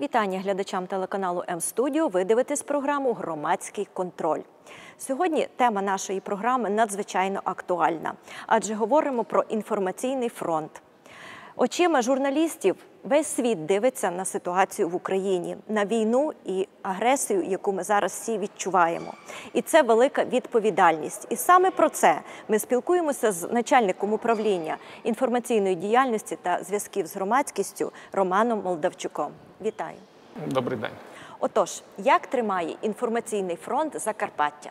Вітання глядачам телеканалу М-студіо. Ви дивитесь програму «Громадський контроль». Сьогодні тема нашої програми надзвичайно актуальна, адже говоримо про інформаційний фронт. Очима журналістів весь світ дивиться на ситуацію в Україні, на війну і агресію, яку ми зараз всі відчуваємо. І це велика відповідальність. І саме про це ми спілкуємося з начальником управління інформаційної діяльності та зв'язків з громадськістю Романом Молдавчуком. Вітаю. Добрий день. Отож, як тримає інформаційний фронт Закарпаття?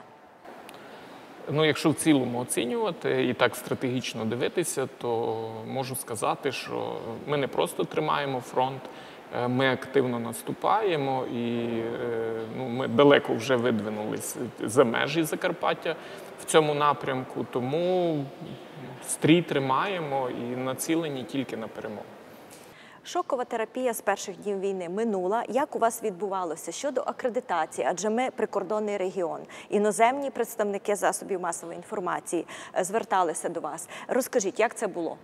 Якщо в цілому оцінювати і так стратегічно дивитися, то можу сказати, що ми не просто тримаємо фронт, ми активно наступаємо і ми далеко вже видвинулись за межі Закарпаття в цьому напрямку, тому стрій тримаємо і націлені тільки на перемогу. Шокова терапія з перших днів війни минула. Як у вас відбувалося щодо акредитації? Адже ми прикордонний регіон. Іноземні представники засобів масової інформації зверталися до вас. Розкажіть, як це було?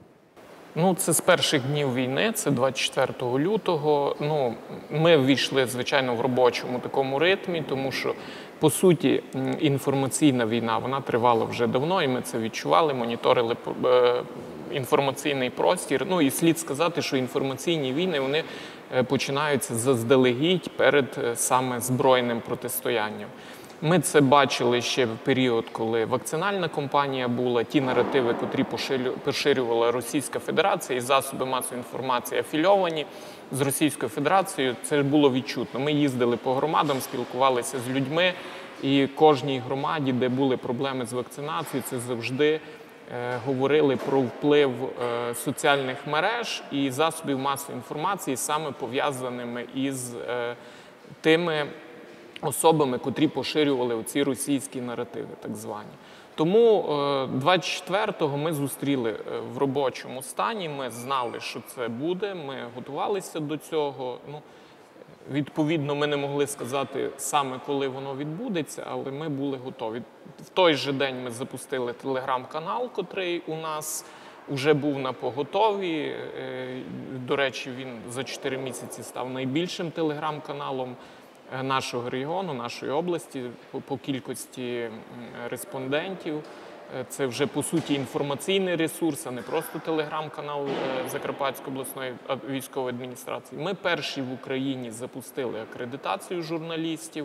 Це з перших днів війни, це 24 лютого. Ми ввійшли, звичайно, в робочому такому ритмі, тому що, по суті, інформаційна війна, вона тривала вже давно, і ми це відчували, моніторили інформаційний простір. І слід сказати, що інформаційні війни, вони починаються заздалегідь перед саме збройним протистоянням. Ми це бачили ще в період, коли вакцинальна кампанія була, ті наративи, котрі поширювала Російська Федерація і засоби масової інформації афільовані з Російською Федерацією, це було відчутно. Ми їздили по громадам, спілкувалися з людьми, і кожній громаді, де були проблеми з вакцинацією, це завжди говорили про вплив соціальних мереж і засобів масової інформації, саме пов'язаними із тими особами, котрі поширювали оці російські наративи, так звані. Тому 24-го ми зустріли в робочому стані, ми знали, що це буде, ми готувалися до цього. Відповідно, ми не могли сказати саме, коли воно відбудеться, але ми були готові. В той же день ми запустили телеграм-канал, котрий у нас вже був на поготові. До речі, він за 4 місяці став найбільшим телеграм-каналом нашого регіону, нашої області по кількості респондентів. Це вже, по суті, інформаційний ресурс, а не просто телеграм-канал Закарпатської обласної військової адміністрації. Ми перші в Україні запустили акредитацію журналістів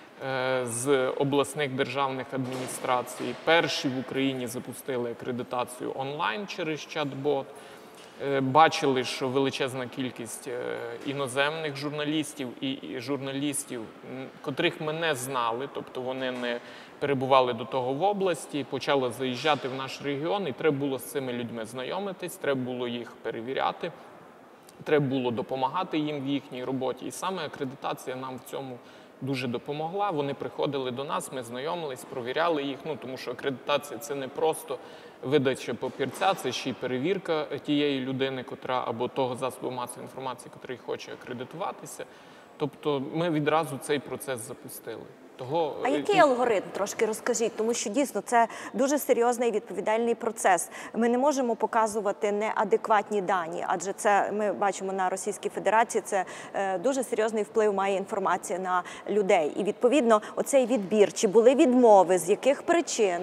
з обласних державних адміністрацій. Перші в Україні запустили акредитацію онлайн через чат-бот. Бачили, що величезна кількість іноземних журналістів і журналістів, котрих ми не знали, тобто вони не перебували до того в області, почали заїжджати в наш регіон, і треба було з цими людьми знайомитись, треба було їх перевіряти, треба було допомагати їм в їхній роботі. І саме акредитація нам в цьому дуже допомогла. Вони приходили до нас, ми знайомились, провіряли їх, тому що акредитація – це не просто видача папірця, це ще й перевірка тієї людини, або того засобу масової інформації, котрий хоче акредитуватися. Тобто ми відразу цей процес запустили. А який алгоритм? Трошки розкажіть, тому що дійсно це дуже серйозний і відповідальний процес. Ми не можемо показувати неадекватні дані, адже це ми бачимо на Російській Федерації, це дуже серйозний вплив має інформація на людей. І відповідно оцей відбір, чи були відмови, з яких причин?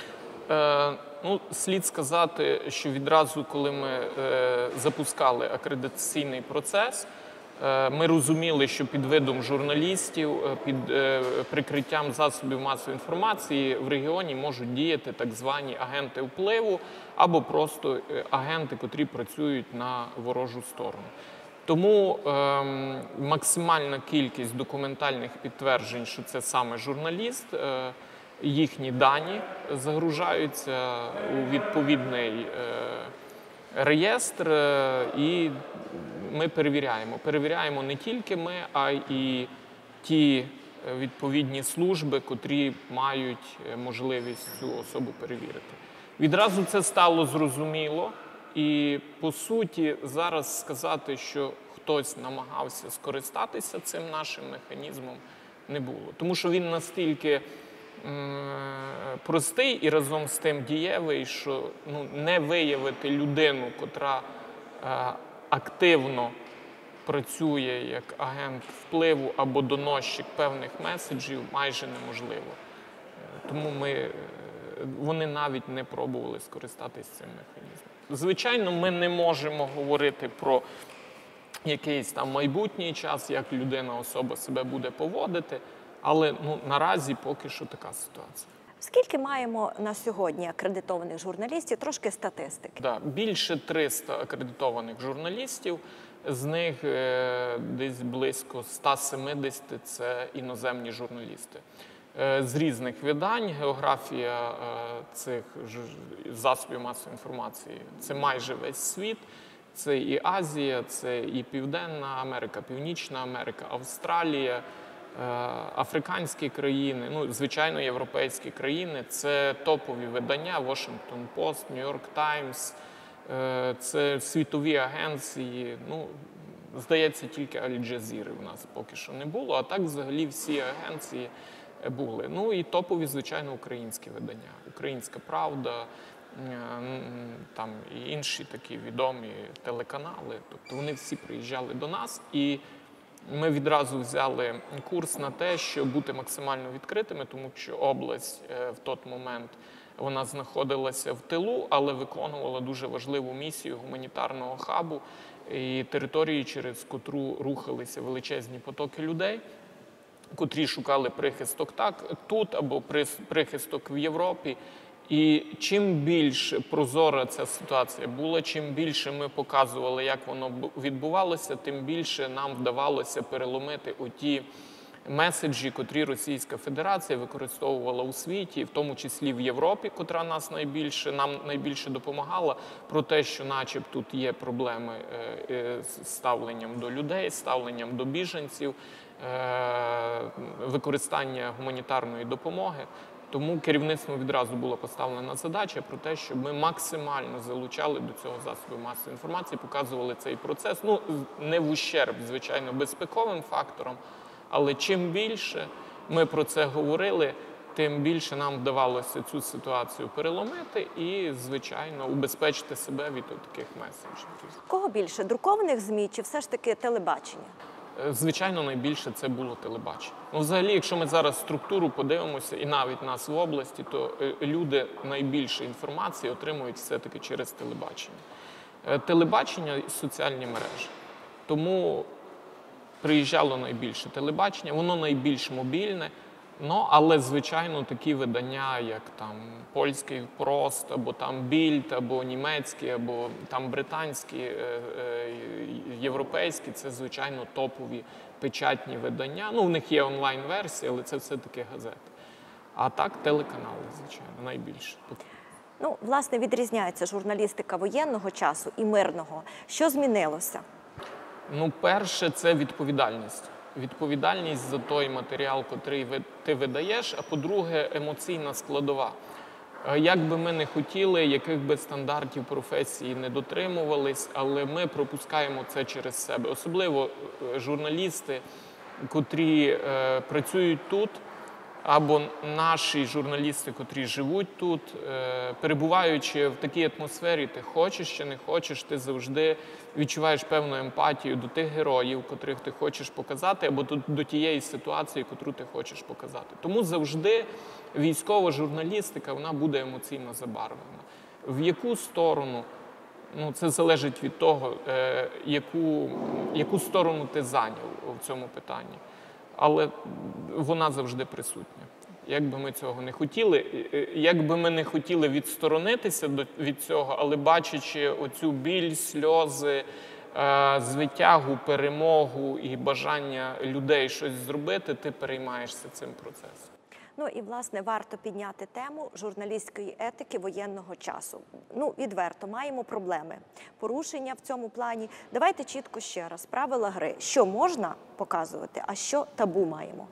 Слід сказати, що відразу, коли ми запускали акредитаційний процес, ми розуміли, що під видом журналістів, під прикриттям засобів масової інформації в регіоні можуть діяти так звані агенти впливу або просто агенти, котрі працюють на ворожу сторону. Тому максимальна кількість документальних підтверджень, що це саме журналіст, їхні дані загружаються у відповідний реєстр, і ми перевіряємо. Перевіряємо не тільки ми, а й ті відповідні служби, котрі мають можливість цю особу перевірити. Відразу це стало зрозуміло, і, по суті, зараз сказати, що хтось намагався скористатися цим нашим механізмом, не було. Тому що він настільки простий і разом з тим дієвий, що не виявити людину, котра активно працює як агент впливу або доносчик певних меседжів, майже неможливо. Тому вони навіть не пробували скористатись цим механізмом. Звичайно, ми не можемо говорити про якийсь там майбутній час, як людина, особа себе буде поводити, але наразі поки що така ситуація. Скільки маємо на сьогодні акредитованих журналістів? Трошки статистики. Да, більше 300 акредитованих журналістів, з них десь близько 170 – це іноземні журналісти. З різних видань географія цих засобів масової інформації – це майже весь світ. Це і Азія, це і Південна Америка, Північна Америка, Австралія, африканські країни, звичайно, європейські країни. Це топові видання Washington Post, New York Times, це світові агенції. Здається, тільки Аль-Джазіри в нас поки що не було, а так взагалі всі агенції були. І топові, звичайно, українські видання. Українська Правда, там і інші такі відомі телеканали. Тобто вони всі приїжджали до нас, і ми відразу взяли курс на те, щоб бути максимально відкритими, тому що область в той момент вона знаходилася в тилу, але виконувала дуже важливу місію гуманітарного хабу і території, через котру рухалися величезні потоки людей, котрі шукали прихисток тут або прихисток в Європі. І чим більш прозора ця ситуація була, чим більше ми показували, як воно відбувалося, тим більше нам вдавалося переломити оті меседжі, котрі Російська Федерація використовувала у світі, в тому числі в Європі, котра нам найбільше допомагала, про те, що начеб тут є проблеми з ставленням до людей, ставленням до біженців, використання гуманітарної допомоги. Тому керівництвом відразу була поставлена задача про те, щоб ми максимально залучали до цього засоби масової інформації, показували цей процес. Не в ущерб, звичайно, безпековим факторам, але чим більше ми про це говорили, тим більше нам вдавалося цю ситуацію переломити і, звичайно, убезпечити себе від таких меседжів. Кого більше, друкованих ЗМІ чи все ж таки телебачення? Звичайно, найбільше це було телебачення. Взагалі, якщо ми зараз структуру подивимося, і навіть нас в області, то люди найбільше інформації отримують все-таки через телебачення. Телебачення і соціальні мережі. Тому приїжджало найбільше телебачення, воно найбільш мобільне, але, звичайно, такі видання, як там польський Прост, або там Більд, або німецькі, або там британські, європейські, це, звичайно, топові печатні видання. В них є онлайн-версія, але це все-таки газети. А так, телеканали, звичайно, найбільше. Власне, відрізняється журналістика воєнного часу і мирного. Що змінилося? Перше, це відповідальність. Відповідальність за той матеріал, котрий ти видаєш, а по-друге, емоційна складова. Як би ми не хотіли, яких би стандартів професії не дотримувались, але ми пропускаємо це через себе. Особливо журналісти, котрі працюють тут, або наші журналісти, котрі живуть тут, перебуваючи в такій атмосфері, ти хочеш чи не хочеш, ти завжди відчуваєш певну емпатію до тих героїв, котрих ти хочеш показати, або до тієї ситуації, котру ти хочеш показати. Тому завжди військова журналістика, вона буде емоційно забарвлена. В яку сторону? Це залежить від того, яку сторону ти зайняв в цьому питанні. Але вона завжди присутня. Як би ми цього не хотіли, як би ми не хотіли відсторонитися від цього, але бачачи оцю біль, сльози, звитягу, перемогу і бажання людей щось зробити, ти переймаєшся цим процесом. І, власне, варто підняти тему журналістської етики воєнного часу. Відверто, маємо проблеми, порушення в цьому плані. Давайте чітко ще раз, правила гри. Що можна показувати, а що табу маємо?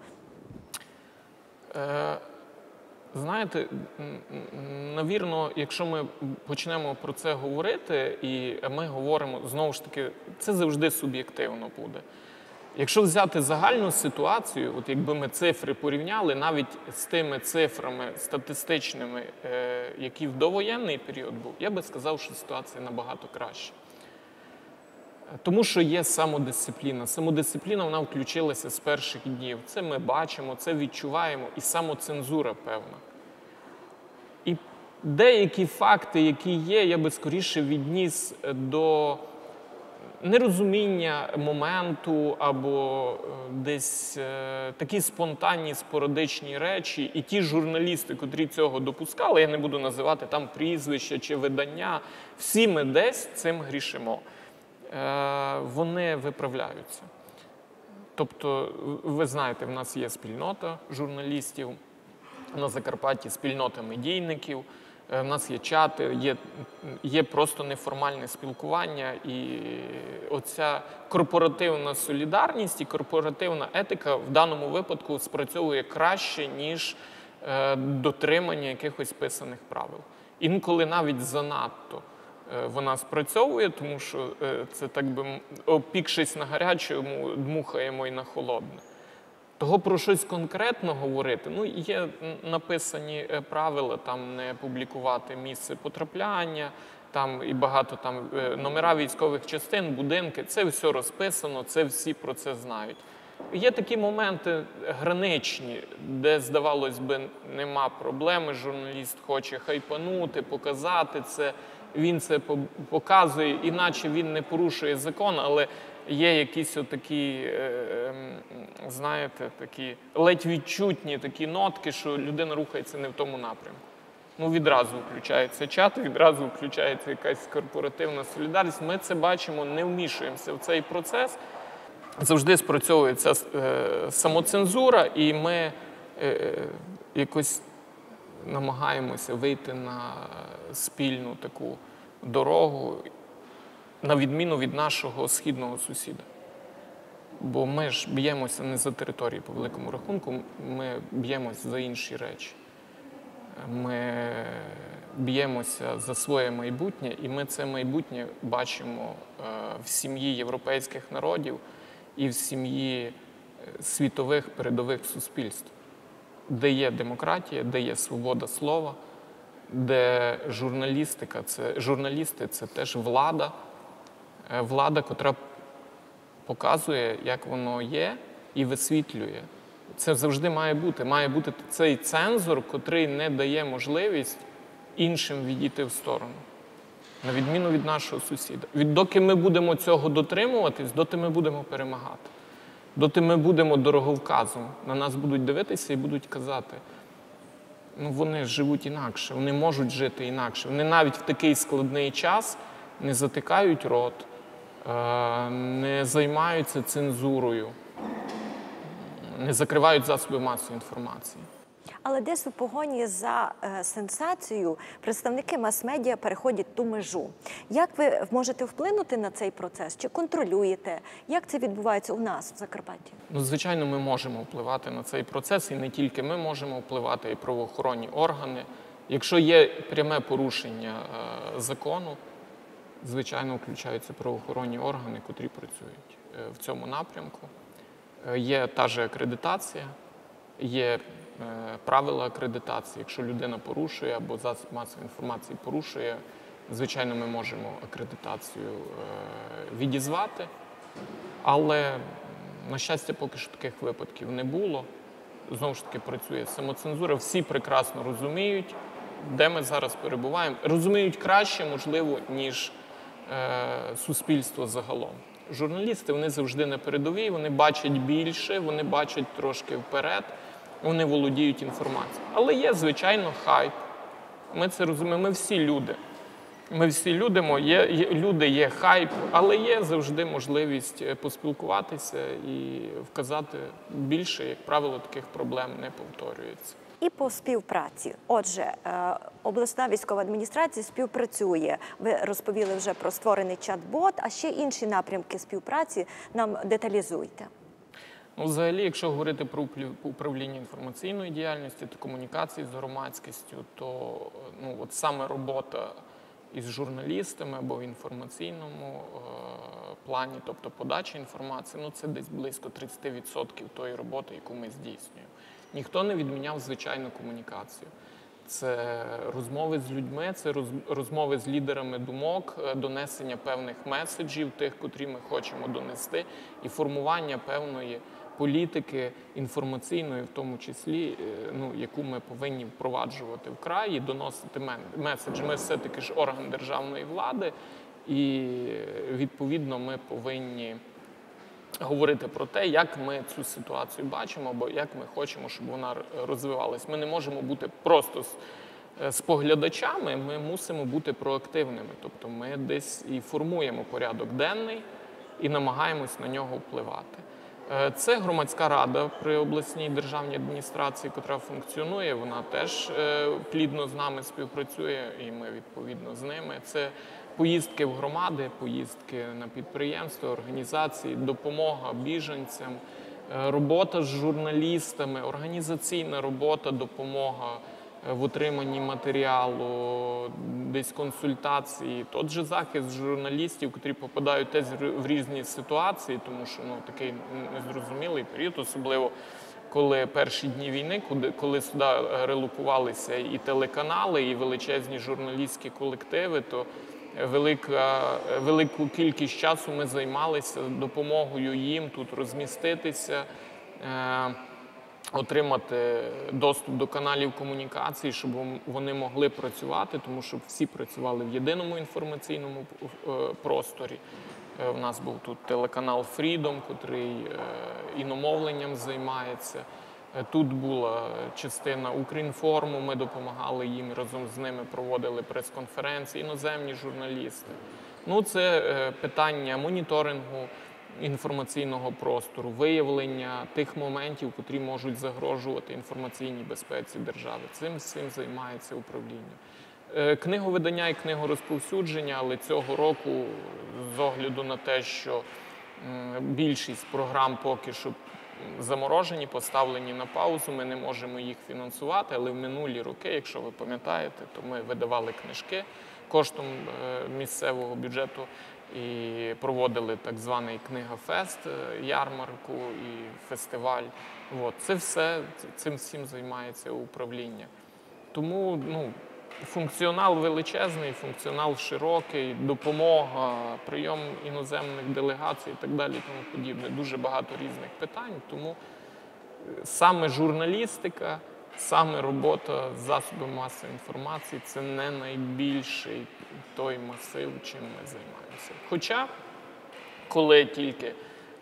Знаєте, навірно, якщо ми почнемо про це говорити, і ми говоримо, знову ж таки, це завжди суб'єктивно буде. Якщо взяти загальну ситуацію, от якби ми цифри порівняли, навіть з тими цифрами статистичними, які в довоєнний період був, я би сказав, що ситуація набагато краща. Тому що є самодисципліна. Самодисципліна, вона включилася з перших днів. Це ми бачимо, це відчуваємо. І самоцензура певна. І деякі факти, які є, я би скоріше відніс до нерозуміння моменту або десь такі спонтанні, спорадичні речі. І ті журналісти, котрі цього допускали, я не буду називати там прізвища чи видання, всі ми десь цим грішимо. Вони виправляються. Тобто, ви знаєте, в нас є спільнота журналістів, на Закарпатті спільнота медійників, в нас є чати, є просто неформальне спілкування, і оця корпоративна солідарність і корпоративна етика в даному випадку спрацьовує краще, ніж дотримання якихось писаних правил. Інколи навіть занадто вона спрацьовує, тому що це, так би, опікшись на гарячому, дмухаємо і на холодне. Того про щось конкретно говорити, ну, є написані правила, там не публікувати місце потрапляння, там і багато там номера військових частин, будинки, це все розписано, це всі про це знають. Є такі моменти граничні, де, здавалось би, нема проблеми, журналіст хоче хайпанути, показати це, він це показує, іначе він не порушує закон, але є якісь отакі, знаєте, такі ледь відчутні такі нотки, що людина рухається не в тому напрямку. Ну, відразу включається чат, відразу включається якась корпоративна солідарність. Ми це бачимо, не вмішуємося в цей процес. Завжди спрацьовує ця самоцензура, і ми якось намагаємося вийти на спільну таку дорогу, на відміну від нашого східного сусіда. Бо ми ж б'ємося не за території, по великому рахунку, ми б'ємося за інші речі. Ми б'ємося за своє майбутнє, і ми це майбутнє бачимо в сім'ї європейських народів і в сім'ї світових передових суспільств, де є демократія, де є свобода слова, де журналісти – це теж влада, котра показує, як воно є, і висвітлює. Це завжди має бути. Має бути цей цензор, котрий не дає можливість іншим відійти в сторону. На відміну від нашого сусіда. Доки ми будемо цього дотримуватись, доти ми будемо перемагати. Доти ми будемо дороговказом. На нас будуть дивитися і будуть казати, ну вони живуть інакше, вони можуть жити інакше. Вони навіть в такий складний час не затикають рот, не займаються цензурою, не закривають засоби масової інформації. Але десь у погоні за сенсацією представники мас-медіа переходять ту межу. Як ви можете вплинути на цей процес? Чи контролюєте? Як це відбувається у нас в Закарпатті? Ну, звичайно, ми можемо впливати на цей процес, і не тільки ми можемо впливати, а й правоохоронні органи. Якщо є пряме порушення закону, звичайно, включаються правоохоронні органи, котрі працюють в цьому напрямку. Є та же акредитація, є правила акредитації. Якщо людина порушує або засіб масової інформації порушує, звичайно, ми можемо акредитацію відізвати. Але, на щастя, поки що таких випадків не було. Знову ж таки, працює самоцензура. Всі прекрасно розуміють, де ми зараз перебуваємо. Розуміють краще, можливо, ніж суспільство загалом. Журналісти, вони завжди на передовій, вони бачать більше, вони бачать трошки вперед, вони володіють інформацією. Але є, звичайно, хайп. Ми це розуміємо, ми всі люди. Ми всі люди, є хайп, але є завжди можливість поспілкуватися і вказати більше, як правило, таких проблем не повторюється. І по співпраці. Отже, обласна військова адміністрація співпрацює. Ви розповіли вже про створений чат-бот, а ще інші напрямки співпраці нам деталізуйте. Ну, взагалі, якщо говорити про управління інформаційної діяльності та комунікації з громадськістю, то от саме робота із журналістами або в інформаційному плані, тобто подача інформації, це десь близько 30% тої роботи, яку ми здійснюємо. Ніхто не відміняв звичайну комунікацію. це розмови з людьми, це розмови з лідерами думок, донесення певних меседжів, тих, котрі ми хочемо донести, і формування певної політики інформаційної, в тому числі, яку ми повинні впроваджувати в краї, доносити меседжі. Ми все-таки ж орган державної влади, і відповідно ми повинні говорити про те, як ми цю ситуацію бачимо, або як ми хочемо, щоб вона розвивалась. Ми не можемо бути просто споглядачами, ми мусимо бути проактивними. Тобто ми десь і формуємо порядок денний і намагаємось на нього впливати. Це громадська рада при обласній державній адміністрації, яка функціонує, вона теж плідно з нами співпрацює, і ми відповідно з ними. Це поїздки в громади, поїздки на підприємства, організації, допомога біженцям, робота з журналістами, організаційна робота, допомога в отриманні матеріалу, десь консультації, тот же захист журналістів, які попадають теж в різні ситуації, тому що такий незрозумілий період, особливо коли перші дні війни, коли сюди релокувалися і телеканали, і величезні журналістські колективи, то велику кількість часу ми займалися допомогою їм тут розміститися, отримати доступ до каналів комунікації, щоб вони могли працювати, тому що всі працювали в єдиному інформаційному просторі. У нас був тут телеканал Freedom, котрий іномовленням займається. Тут була частина Укрінформу, ми допомагали їм, разом з ними проводили прес-конференції, іноземні журналісти. Це питання моніторингу інформаційного простору, виявлення тих моментів, котрі можуть загрожувати інформаційній безпеці держави. Цим займається управління. Книговидання і книгорозповсюдження, але цього року, з огляду на те, що більшість програм поки що заморожені, поставлені на паузу, ми не можемо їх фінансувати, але в минулі роки, якщо ви пам'ятаєте, то ми видавали книжки коштом місцевого бюджету і проводили так званий книгафест, ярмарку і фестиваль. Це все, цим всім займається управління. Тому функціонал величезний, функціонал широкий, допомога, прийом іноземних делегацій і так далі, тому подібне. Дуже багато різних питань, тому саме журналістика, саме робота з засобами масової інформації – це не найбільший той масив, чим ми займаємося. Хоча, коли тільки,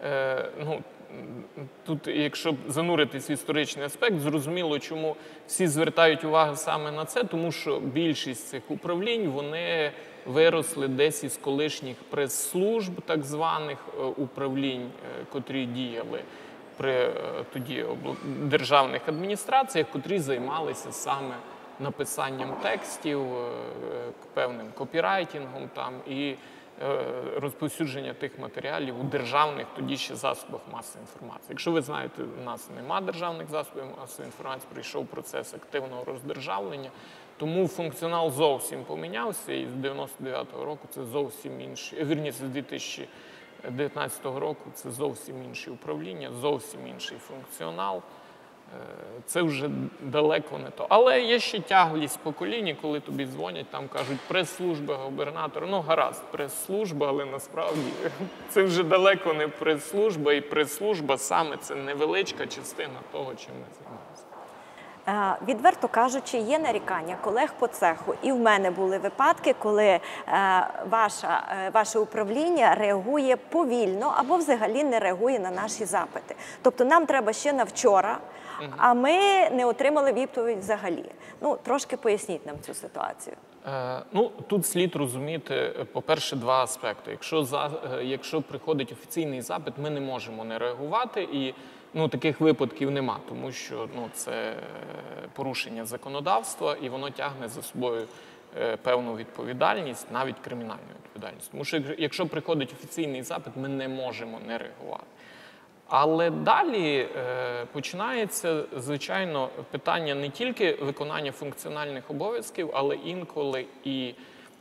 тут, якщо зануритись в історичний аспект, зрозуміло, чому всі звертають увагу саме на це, тому що більшість цих управлінь, вони виросли десь із колишніх прес-служб, так званих управлінь, котрі діяли при тоді державних адміністраціях, котрі займалися саме написанням текстів, певним копірайтингом і розповсюдження тих матеріалів у державних тоді ще засобах масової інформації. Якщо ви знаєте, у нас нема державних засобів масової інформації, прийшов процес активного роздержавлення, тому функціонал зовсім помінявся, і з 99-го року це зовсім інший, вірніше, з 2019 року це зовсім інші управління, зовсім інший функціонал. Це вже далеко не то. Але є ще тяглість покоління, коли тобі дзвонять, там кажуть прес-служба губернатора. Гаразд, прес-служба, але насправді це вже далеко не прес-служба, і прес-служба саме це невеличка частина того, чим ми займаємося. Відверто кажучи, є нарікання колег по цеху. І в мене були випадки, коли ваше управління реагує повільно або взагалі не реагує на наші запити. Тобто нам треба ще на вчора, а ми не отримали відповідь взагалі. Трошки поясніть нам цю ситуацію. Тут слід розуміти, по-перше, два аспекти. Якщо приходить офіційний запит, ми не можемо не реагувати, і таких випадків нема, тому що це порушення законодавства, і воно тягне за собою певну відповідальність, навіть кримінальну відповідальність. Тому що якщо приходить офіційний запит, ми не можемо не реагувати. Але далі починається, звичайно, питання не тільки виконання функціональних обов'язків, але інколи і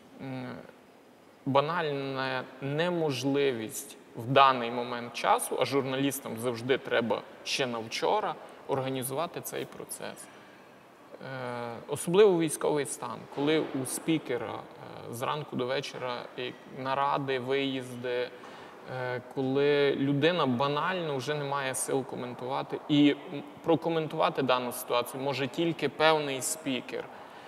банальна неможливість в даний момент часу, а журналістам завжди треба ще на вчора, організувати цей процес. особливо військовий стан, коли у спікера зранку до вечора наради, виїзди, коли людина банально вже не має сил коментувати. І прокоментувати дану ситуацію може тільки певний спікер.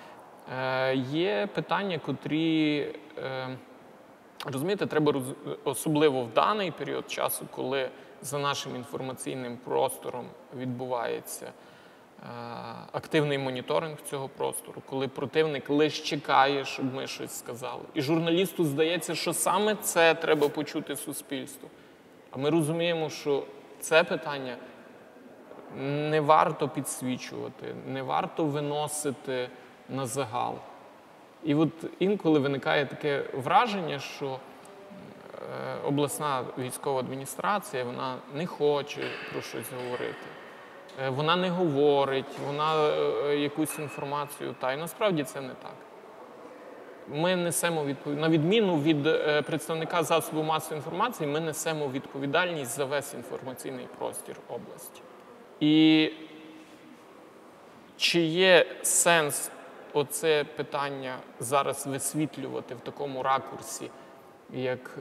Є питання, котрі, розумієте, треба особливо в даний період часу, коли за нашим інформаційним простором відбувається активний моніторинг цього простору, коли противник лише чекає, щоб ми щось сказали. І журналісту здається, що саме це треба почути суспільству. А ми розуміємо, що це питання не варто підсвічувати, не варто виносити на загал. І от інколи виникає таке враження, що обласна військова адміністрація, вона не хоче про щось говорити. Вона не говорить, вона якусь інформацію тає. Насправді це не так. Ми несемо відповідальність, на відміну від представника засобу масової інформації, ми несемо відповідальність за весь інформаційний простір області. І чи є сенс оце питання зараз висвітлювати в такому ракурсі, як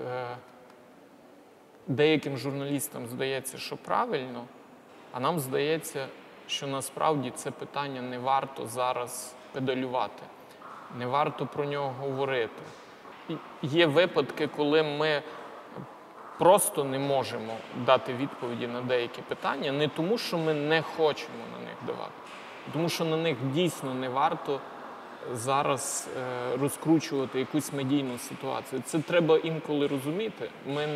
деяким журналістам здається, що правильно, а нам здається, що насправді це питання не варто зараз педалювати, не варто про нього говорити. Є випадки, коли ми просто не можемо дати відповіді на деякі питання, не тому, що ми не хочемо на них давати, а тому, що на них дійсно не варто зараз розкручувати якусь медійну ситуацію. Це треба інколи розуміти.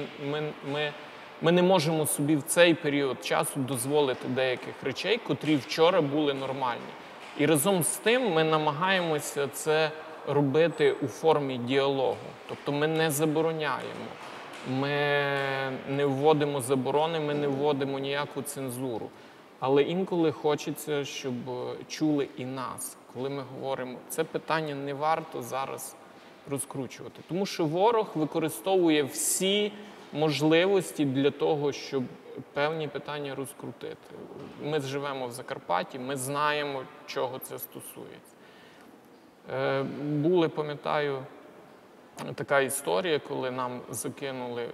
Ми не можемо собі в цей період часу дозволити деяких речей, котрі вчора були нормальні. І разом з тим ми намагаємося це робити у формі діалогу. Тобто ми не забороняємо, ми не вводимо заборони, ми не вводимо ніяку цензуру. Але інколи хочеться, щоб чули і нас. Коли ми говоримо, це питання не варто зараз розкручувати. Тому що ворог використовує всі можливості для того, щоб певні питання розкрутити. Ми живемо в Закарпатті, ми знаємо, чого це стосується. Були, пам'ятаю, така історія, коли нам закинули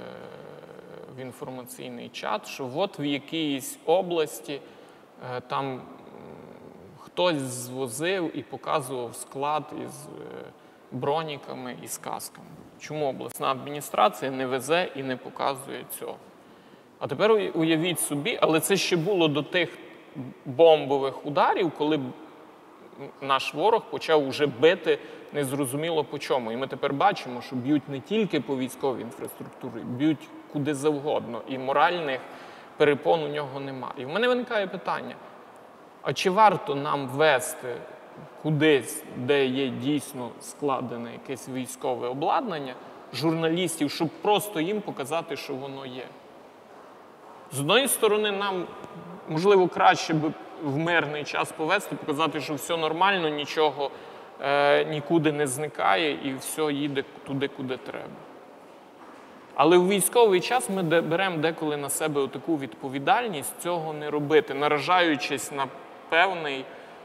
в інформаційний чат, що от в якійсь області там хтось звозив і показував склад із броніками і з касками. Чому обласна адміністрація не везе і не показує цього? А тепер уявіть собі, але це ще було до тих бомбових ударів, коли наш ворог почав вже бити незрозуміло по чому. І ми тепер бачимо, що б'ють не тільки по військовій інфраструктурі, б'ють куди завгодно. І моральних перепон у нього немає. І в мене виникає питання, а чи варто нам вести кудись, де є дійсно складене якесь військове обладнання, журналістів, щоб просто їм показати, що воно є? З одної сторони, нам, можливо, краще б в мирний час повести, показати, що все нормально, нічого нікуди не зникає і все їде туди, куди треба. Але в військовий час ми беремо деколи на себе таку відповідальність цього не робити, наражаючись на певний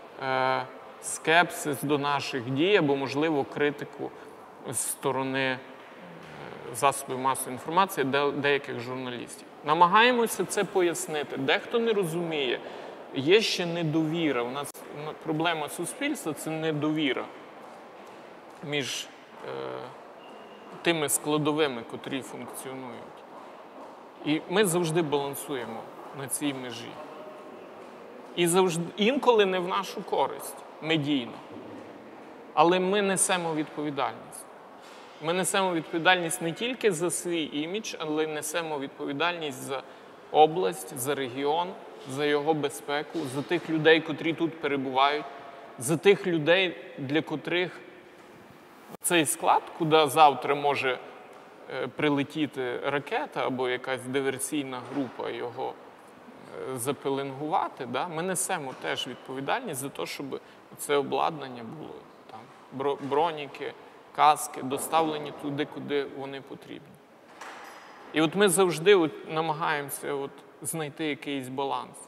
скепсис до наших дій або, можливо, критику з сторони засобів масової інформації деяких журналістів. Намагаємося це пояснити. Дехто не розуміє. Є ще недовіра. У нас проблема суспільства – це недовіра між тими складовими, котрі функціонують. І ми завжди балансуємо на цій межі. І інколи не в нашу користь, медійно. Але ми несемо відповідальність. Ми несемо відповідальність не тільки за свій імідж, але й несемо відповідальність за область, за регіон, за його безпеку, за тих людей, котрі тут перебувають, за тих людей, для котрих цей склад, куди завтра може прилетіти ракета або якась диверсійна група його запеленгувати, да? Ми несемо теж відповідальність за те, щоб це обладнання було, там, броніки, каски, доставлені туди, куди вони потрібні. І от ми завжди намагаємося знайти якийсь баланс.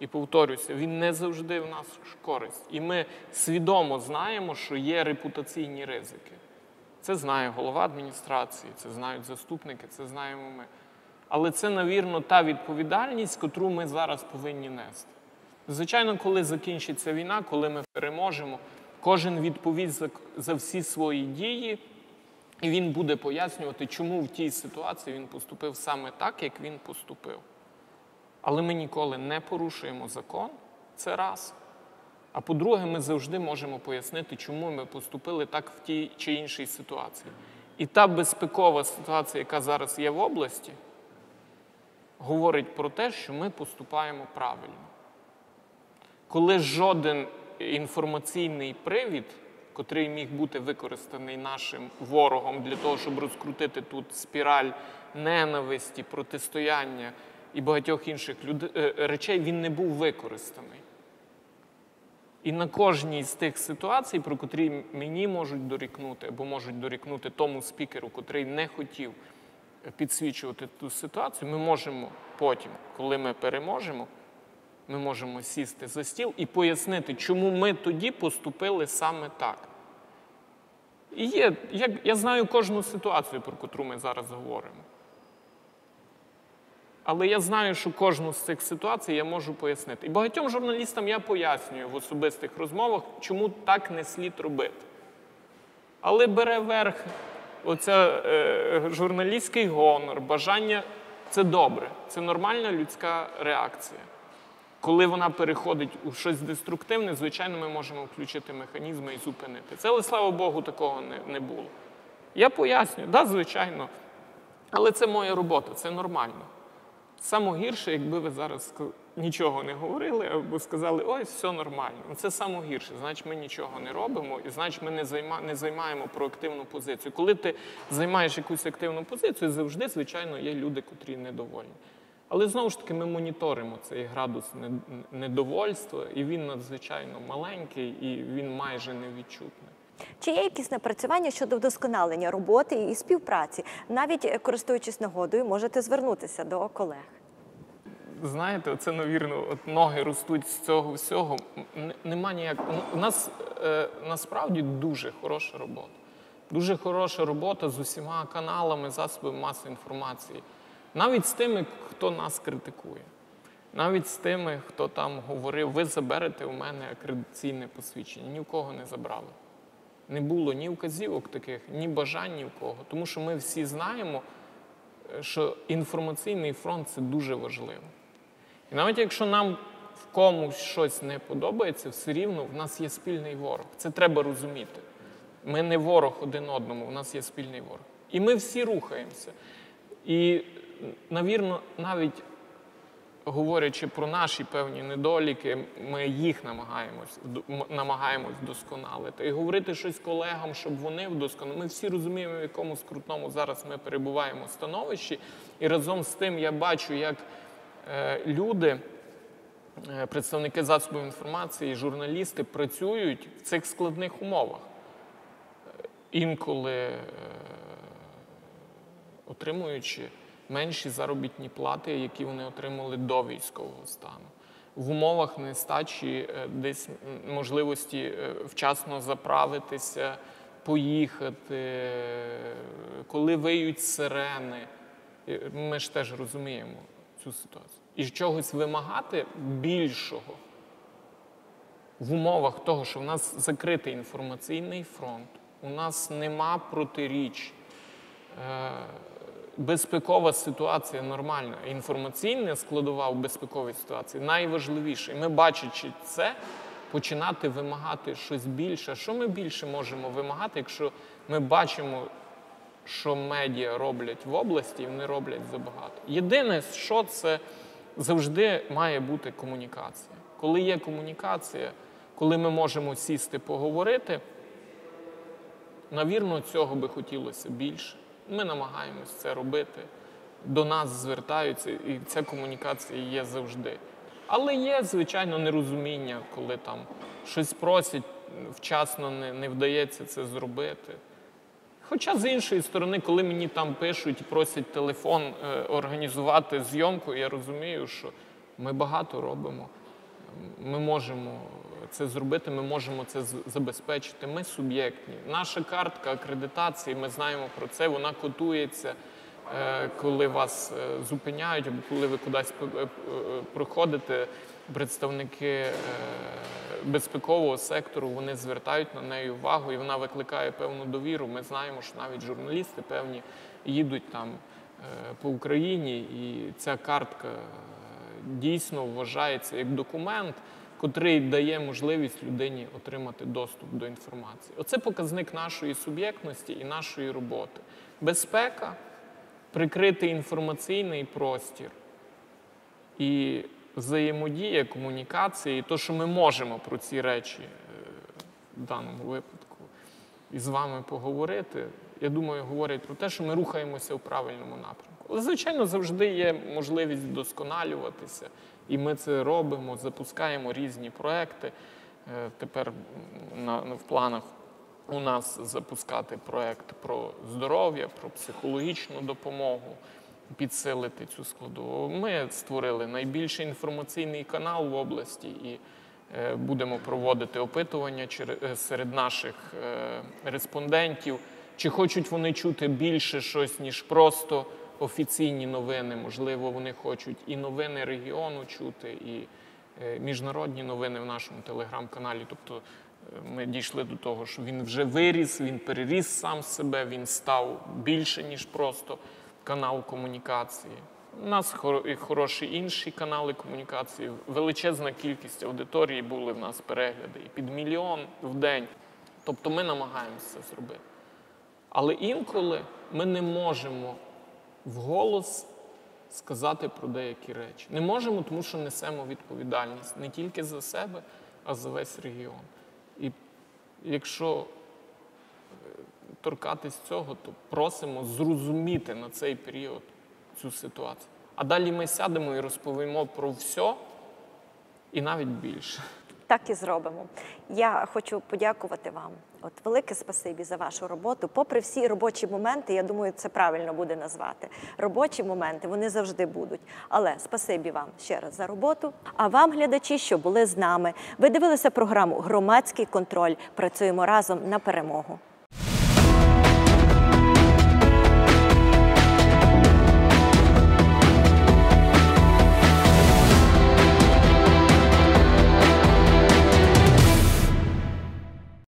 І повторюся, він не завжди в нас користь. І ми свідомо знаємо, що є репутаційні ризики. Це знає голова адміністрації, це знають заступники, це знаємо ми. Але це, навірно, та відповідальність, яку ми зараз повинні нести. Звичайно, коли закінчиться війна, коли ми переможемо, кожен відповість за всі свої дії, і він буде пояснювати, чому в тій ситуації він поступив саме так, як він поступив. Але ми ніколи не порушуємо закон, це раз. А по-друге, ми завжди можемо пояснити, чому ми поступили так в тій чи іншій ситуації. І та безпекова ситуація, яка зараз є в області, говорить про те, що ми поступаємо правильно. Коли жоден інформаційний привід, котрий міг бути використаний нашим ворогом для того, щоб розкрутити тут спіраль ненависті, протистояння і багатьох інших речей, він не був використаний. І на кожній з тих ситуацій, про котрі мені можуть дорікнути, або можуть дорікнути тому спікеру, котрий не хотів підсвічувати ту ситуацію, ми можемо потім, коли ми переможемо, ми можемо сісти за стіл і пояснити, чому ми тоді поступили саме так. І я знаю кожну ситуацію, про котру ми зараз говоримо. Але я знаю, що кожну з цих ситуацій я можу пояснити. І багатьом журналістам я пояснюю в особистих розмовах, чому так не слід робити. Але бере верх журналістський гонор, бажання – це добре, це нормальна людська реакція. Коли вона переходить у щось деструктивне, звичайно, ми можемо включити механізми і зупинити. Це, але, слава Богу, такого не було. Я пояснюю, да, звичайно, але це моя робота, це нормально. Саме гірше, якби ви зараз нічого не говорили, або сказали, ой, все нормально. Це саме гірше, значить ми нічого не робимо, і значить ми не займаємо проактивну позицію. Коли ти займаєш якусь активну позицію, завжди, звичайно, є люди, котрі недовольні. Але, знову ж таки, ми моніторимо цей градус недовольства, і він надзвичайно маленький, і він майже невідчутний. Чи є якісь напрацювання щодо вдосконалення роботи і співпраці? Навіть користуючись нагодою, можете звернутися до колег. Знаєте, це, навірно, ноги ростуть з цього всього. Нема ніякого. У нас насправді дуже хороша робота. Дуже хороша робота з усіма каналами, засобами масової інформації. Навіть з тими, хто нас критикує. Навіть з тими, хто там говорив, ви заберете у мене акредитаційне посвідчення. Ні в кого не забрали. Не було ні вказівок таких, ні бажань ні в кого. Тому що ми всі знаємо, що інформаційний фронт – це дуже важливо. І навіть якщо нам в комусь щось не подобається, все рівно в нас є спільний ворог. Це треба розуміти. Ми не ворог один одному, у нас є спільний ворог. І ми всі рухаємося. І, навірно, навіть говорячи про наші певні недоліки, ми їх намагаємось вдосконалити. І говорити щось колегам, щоб вони вдосконалили. Ми всі розуміємо, в якому скрутному зараз ми перебуваємо становищі. І разом з тим я бачу, як люди, представники засобів інформації, журналісти працюють в цих складних умовах. Інколи отримуючи менші заробітні плати, які вони отримали до військового стану. В умовах нестачі десь можливості вчасно заправитися, поїхати, коли виють сирени. Ми ж теж розуміємо цю ситуацію. І чогось вимагати більшого в умовах того, що в нас закритий інформаційний фронт, у нас нема протиріч, безпекова ситуація нормальна. Інформаційна складова в безпековій ситуації найважливіша. І ми, бачачи це, починати вимагати щось більше. Що ми більше можемо вимагати, якщо ми бачимо, що медіа роблять в області, і вони роблять забагато? Єдине, що це завжди має бути комунікація. Коли є комунікація, коли ми можемо сісти поговорити, навірно, цього би хотілося більше. Ми намагаємось це робити, до нас звертаються, і ця комунікація є завжди. Але є, звичайно, нерозуміння, коли там щось просять, вчасно не вдається це зробити. Хоча, з іншої сторони, коли мені там пишуть і просять телефон організувати зйомку, я розумію, що ми багато робимо. ми можемо це зробити, ми можемо це забезпечити. Ми суб'єктні. Наша картка акредитації, ми знаємо про це, вона котується, коли вас зупиняють, або коли ви кудись проходите, представники безпекового сектору, вони звертають на неї увагу, і вона викликає певну довіру. Ми знаємо, що навіть журналісти певні їдуть там по Україні, і ця картка дійсно вважається як документ, котрий дає можливість людині отримати доступ до інформації. Оце показник нашої суб'єктності і нашої роботи. Безпека, прикритий інформаційний простір і взаємодія, комунікація, і те, що ми можемо про ці речі в даному випадку із вами поговорити, я думаю, говорять про те, що ми рухаємося в правильному напрямку. Але, звичайно, завжди є можливість вдосконалюватися, і ми це робимо, запускаємо різні проекти. Тепер в планах у нас запускати проект про здоров'я, про психологічну допомогу, підсилити цю складову. Ми створили найбільший інформаційний канал в області і будемо проводити опитування серед наших респондентів, чи хочуть вони чути більше щось, ніж просто офіційні новини. Можливо, вони хочуть і новини регіону чути, і міжнародні новини в нашому телеграм-каналі. Тобто ми дійшли до того, що він вже виріс, він переріс сам себе, він став більше, ніж просто канал комунікації. У нас хороші інші канали комунікації, величезна кількість аудиторії, були в нас перегляди і під 1 мільйон в день. Тобто ми намагаємося це зробити. Але інколи ми не можемо вголос сказати про деякі речі. Не можемо, тому що несемо відповідальність не тільки за себе, а за весь регіон. І якщо торкатись цього, то просимо зрозуміти на цей період цю ситуацію. А далі ми сядемо і розповімо про все, і навіть більше. Так і зробимо. Я хочу подякувати вам. Велике спасибі за вашу роботу. Попри всі робочі моменти, я думаю, це правильно буде назвати. Робочі моменти, вони завжди будуть. Але спасибі вам ще раз за роботу. А вам, глядачі, що були з нами. Ви дивилися програму «Громадський контроль». Працюємо разом на перемогу.